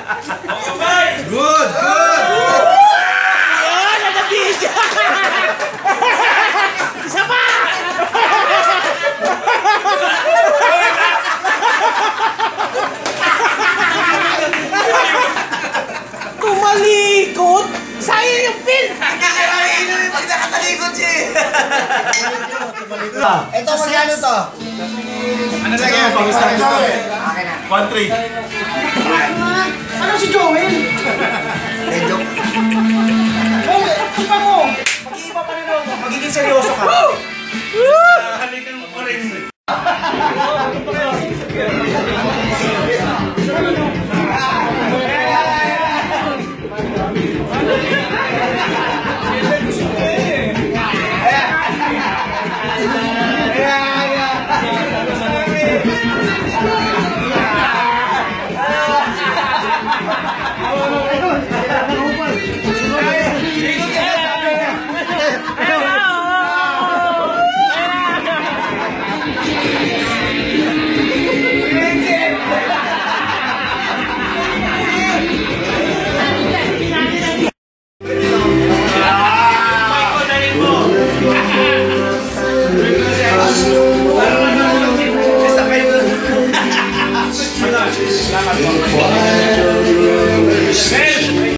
Good! Good! Yan! Nagabis! Isa pa! Tumalikot? Sayang yung pin! Pag nakatalikot siya eh! Ito magkano to? Ano lang yan? Pag-start dito. 1-3. Ano si Joel? Medyo. Iba mo! Mag-iiba pa rin ako. Magiging seryoso ka. Halikan mo pa rin.